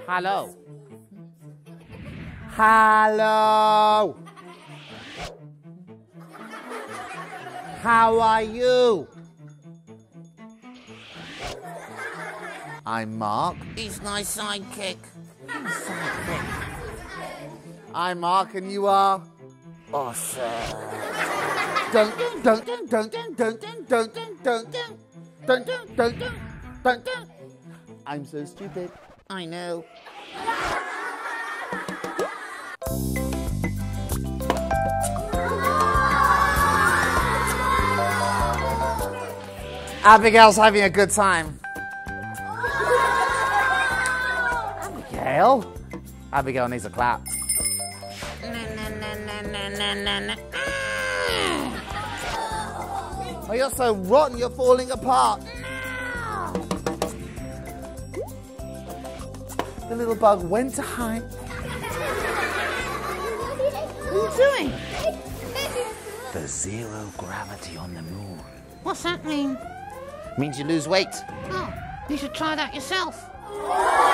Hello. Hello. How are you? I'm Mark. He's my sidekick. I'm Mark, and you are? Awesome. Dun dun dun dun dun dun dun dun dun dun dun dun dun dun dun. I'm so stupid. I know. Abigail's having a good time. Abigail? Abigail needs a clap. Oh, you're so rotten, you're falling apart. The little bug went to hide. What are you doing? There's zero gravity on the moon. What's that mean? Means you lose weight. Oh, you should try that yourself.